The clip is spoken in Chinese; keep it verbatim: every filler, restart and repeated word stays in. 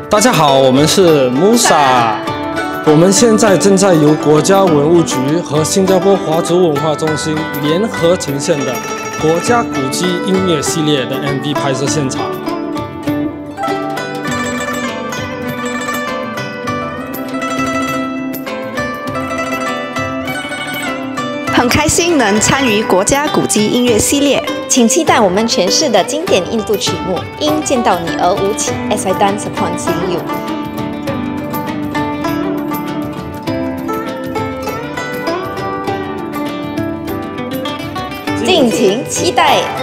大家好，我们是 Musa， 我们现在正在由国家文物局和新加坡华族文化中心联合呈现的国家古迹音乐系列的 M V 拍摄现场。 很开心能参与国家古迹音乐系列， 请期待我们诠释的经典印度曲目《因见到你而舞起》，As I Dance Upon Seeing You。敬请期待。